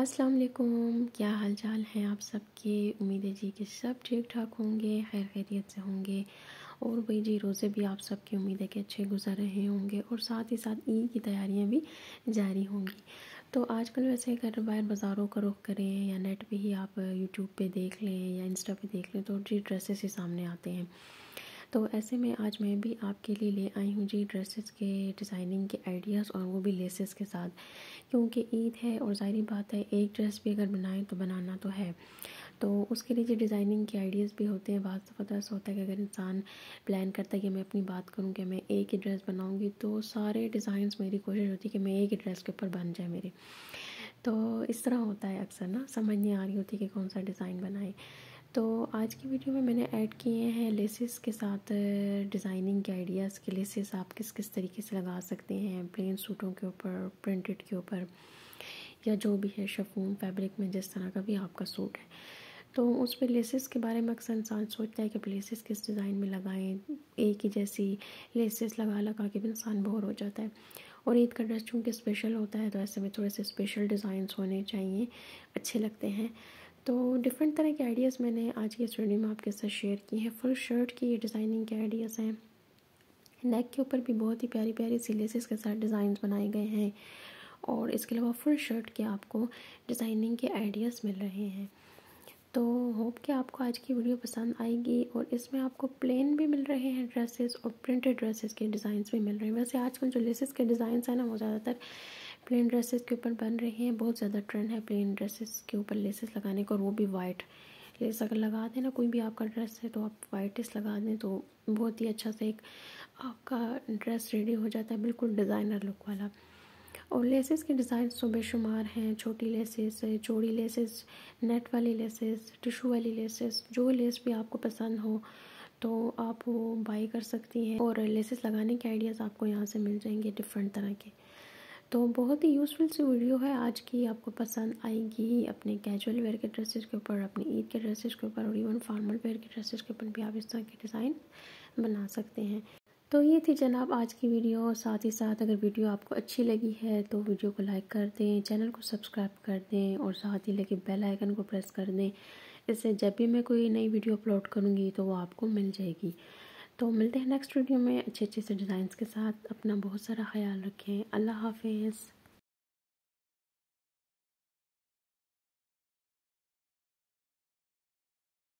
अस्सलाम वालेकुम, क्या हाल चाल हैं आप सबके। उम्मीद है जी कि सब ठीक ठाक होंगे, खैर खैरियत से होंगे। और वही जी रोज़े भी आप सबकी उम्मीद है कि अच्छे गुजर रहे होंगे और साथ ही साथ ईद की तैयारियां भी जारी होंगी। तो आजकल वैसे घर बाहर बाज़ारों का रुख करें या नेट पे ही आप यूट्यूब पे देख लें या इंस्टा पे देख लें तो जी ड्रेसेस ही सामने आते हैं। तो ऐसे में आज मैं भी आपके लिए ले आई हूँ जी ड्रेसेस के डिज़ाइनिंग के आइडियाज़ और वो भी लेसेस के साथ, क्योंकि ईद है और ज़ाहिर बात है एक ड्रेस भी अगर बनाएं तो बनाना तो है। तो उसके लिए जो डिज़ाइनिंग के आइडियाज़ भी होते हैं, बात दफ़ा ऐसा होता है कि अगर इंसान प्लान करता है कि मैं अपनी बात करूं कि मैं एक ही ड्रेस बनाऊंगी तो सारे डिज़ाइंस मेरी कोशिश होती है कि मैं एक ही ड्रेस के ऊपर बन जाए मेरे। तो इस तरह होता है अक्सर ना, समझ नहीं आ रही होती कि कौन सा डिज़ाइन बनाए। तो आज की वीडियो में मैंने ऐड किए हैं लेसेस के साथ डिज़ाइनिंग के आइडियाज़ के लेसेस आप किस किस तरीके से लगा सकते हैं प्लेन सूटों के ऊपर, प्रिंटेड के ऊपर या जो भी है शिफॉन फैब्रिक में, जिस तरह का भी आपका सूट है। तो उस पे लेसेस के बारे में अक्सर इंसान सोचता है कि लेसेस किस डिज़ाइन में लगाएं, एक ही जैसी लेसेस लगा लगा के भी इंसान बोर हो जाता है। और ईद का ड्रेस चूँकि स्पेशल होता है तो ऐसे में थोड़े से स्पेशल डिज़ाइंस होने चाहिए, अच्छे लगते हैं। तो डिफरेंट तरह के आइडियाज़ मैंने आज की इस वीडियो में आपके साथ शेयर किए हैं। फुल शर्ट की ये डिज़ाइनिंग के आइडियाज़ हैं। नेक के ऊपर भी बहुत ही प्यारी प्यारी सी लेसेस के साथ डिज़ाइंस बनाए गए हैं और इसके अलावा फुल शर्ट के आपको डिज़ाइनिंग के आइडियाज़ मिल रहे हैं। तो होप कि आपको आज की वीडियो पसंद आएगी और इसमें आपको प्लेन भी मिल रहे हैं ड्रेसेस और प्रिंटेड ड्रेसेस के डिज़ाइंस भी मिल रहे हैं। वैसे आजकल जो लेसेस के डिज़ाइंस हैं ना वो ज़्यादातर प्लेन ड्रेसेस के ऊपर बन रहे हैं। बहुत ज़्यादा ट्रेंड है प्लेन ड्रेसेस के ऊपर लेसेस लगाने का, और वो भी वाइट लेस अगर लगा दें ना, कोई भी आपका ड्रेस है तो आप वाइट लेस लगा दें तो बहुत ही अच्छा से एक आपका ड्रेस रेडी हो जाता है, बिल्कुल डिज़ाइनर लुक वाला। और लेसेस के डिज़ाइन तो बेशुमार हैं, छोटी लेसेस, चौड़ी लेसेस, नेट वाली लेसेस, टिशू वाली लेसेस, जो लेस भी आपको पसंद हो तो आप वो बाई कर सकती हैं। और लेसेस लगाने के आइडियाज़ आपको यहाँ से मिल जाएंगे डिफरेंट तरह के। तो बहुत ही यूज़फुल सी वीडियो है आज की, आपको पसंद आएगी। अपने कैजुअल वेयर के ड्रेसेस के ऊपर, अपनी ईद के ड्रेसेस के ऊपर और इवन फॉर्मल वेयर के ड्रेसेस के ऊपर भी आप इस तरह के डिज़ाइन बना सकते हैं। तो ये थी जनाब आज की वीडियो। साथ ही साथ अगर वीडियो आपको अच्छी लगी है तो वीडियो को लाइक कर दें, चैनल को सब्सक्राइब कर दें और साथ ही लगे बेल आइकन को प्रेस कर दें। इससे जब भी मैं कोई नई वीडियो अपलोड करूँगी तो वो आपको मिल जाएगी। तो मिलते हैं नेक्स्ट वीडियो में अच्छे अच्छे से डिज़ाइंस के साथ। अपना बहुत सारा ख्याल रखें। अल्लाह हाफिज़।